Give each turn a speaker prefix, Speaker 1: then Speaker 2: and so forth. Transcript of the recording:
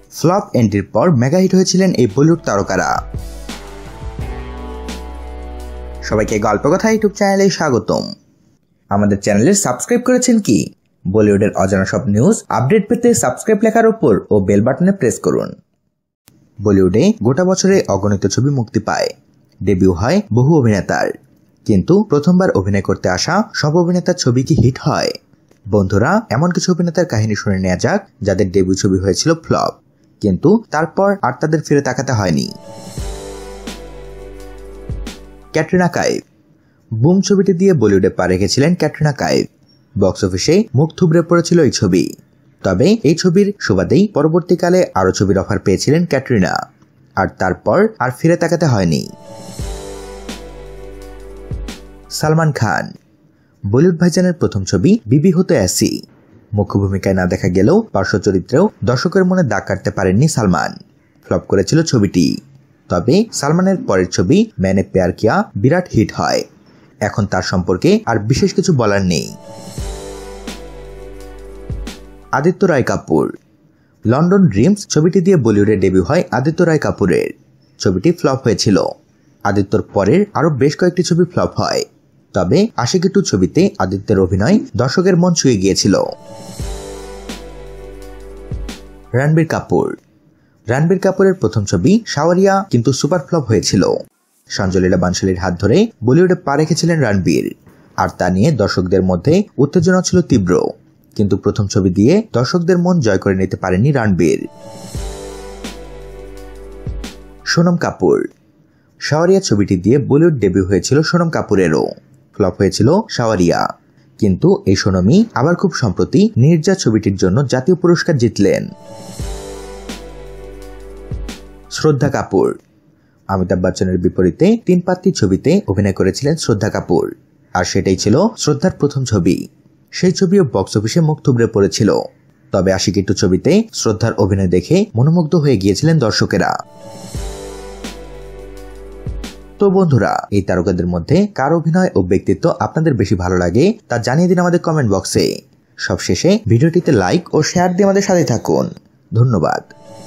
Speaker 1: Flop এন্ট্রির পর mega hit হয়েছিলেন এই বলিউড তারকারা। সবাইকে গল্প কথা ইউটিউব চ্যানেলে স্বাগতম। আমাদের চ্যানেলে সাবস্ক্রাইব করেছেন কি? বলিউডের অজানা সব নিউজ আপডেট পেতে সাবস্ক্রাইব লেখার উপর ও বেল বাটনে প্রেস করুন। বলিউডে গোটা বছরে অগণিত ছবি মুক্তি পায়, ডেবিউ হয় বহু অভিনেতার, কিন্তু প্রথমবার অভিনয় করতে আসা সব অভিনেতার ছবি কি হিট হয়? বন্ধুরা, এমন কিছু অভিনেতার কাহিনী শুনে নেওয়া যাক যাদের ডেবিউ ছবি হয়েছিল ফ্লপ, কিন্তু তারপর আর তাদের ফিরে তাকাতে হয়নি। ক্যাটরিনা কাইফ। বুম ছবিটি দিয়ে বলিউডে পা রেখেছিলেন ক্যাটরিনা কাইফ। বক্স অফিসে মুখ থুবড়ে পড়েছিল এই ছবি, তবে এই ছবির সুবাদেই পরবর্তীকালে আরও ছবির অফার পেয়েছিলেন ক্যাটরিনা, আর তারপর আর ফিরে তাকাতে হয়নি। সালমান খান। বলিউড ভাইজানের প্রথম ছবি বিবি হতো অ্যাসি। মুখ্য ভূমিকায় না দেখা গেলেও পার্শ্ব চরিত্রেও দর্শকের মনে দাগ কাটতে পারেননি সালমান। ফ্লপ করেছিল ছবিটি, তবে সালমানের পরের ছবি मैंने प्यार किया বিরাট হিট হয়। এখন তার সম্পর্কে আর বিশেষ কিছু বলার নেই। আদিত্য রায় কাপুর। লন্ডন ড্রিমস ছবিটি দিয়ে বলিউডে ডেবিউ হয় আদিত্য রায় কাপুরের। ছবিটি ফ্লপ হয়েছিল। আদিত্যর পরের আরও বেশ কয়েকটি ছবি ফ্লপ হয়, তবে আশিকি 2 ছবিতে আদিত্যের অভিনয় দর্শকের মন ছুঁয়ে গিয়েছিল। রণবীর কাপুর। রণবীর কাপুরের প্রথম ছবি শাওয়ারিয়া কিন্তু সুপার ফ্লপ হয়েছিল। সঞ্জয় লীলা বানশালীর হাত ধরে বলিউডে পা রেখেছিলেন রণবীর, আর তা নিয়ে দর্শকদের মধ্যে উত্তেজনা ছিল তীব্র, কিন্তু প্রথম ছবি দিয়ে দর্শকদের মন জয় করে নিতে পারেনি রণবীর। সোনম কাপুর। শাওয়ারিয়া ছবিটি দিয়ে বলিউড ডেবিউ হয়েছিল সোনম কাপুরেরও। ফ্লপ হয়েছিল শাওয়ারিয়া, কিন্তু এই সোনমই আবার খুব সম্প্রতি নির্জা ছবিটির জন্য জাতীয় পুরস্কার জিতলেন। শ্রদ্ধা কাপুর। অমিতাভ বচ্চনের বিপরীতে 3 পাত্রী ছবিতে অভিনয় করেছিলেন শ্রদ্ধা কাপুর, আর সেটাই ছিল শ্রদ্ধার প্রথম ছবি। সেই ছবিও বক্স অফিসে মুখ থুবড়ে পড়েছিল, তবে আশিকি 2 ছবিতে শ্রদ্ধার অভিনয় দেখে মনোমুগ্ধ হয়ে গিয়েছিলেন দর্শকেরা। তো বন্ধুরা, এই তারকাদের মধ্যে কার অভিনয় ও ব্যক্তিত্ব আপনাদের বেশি ভালো লাগে তা জানিয়ে দিন আমাদের কমেন্ট বক্সে। সবশেষে ভিডিওটিতে লাইক ও শেয়ার দিয়ে আমাদের সাথে থাকুন। ধন্যবাদ।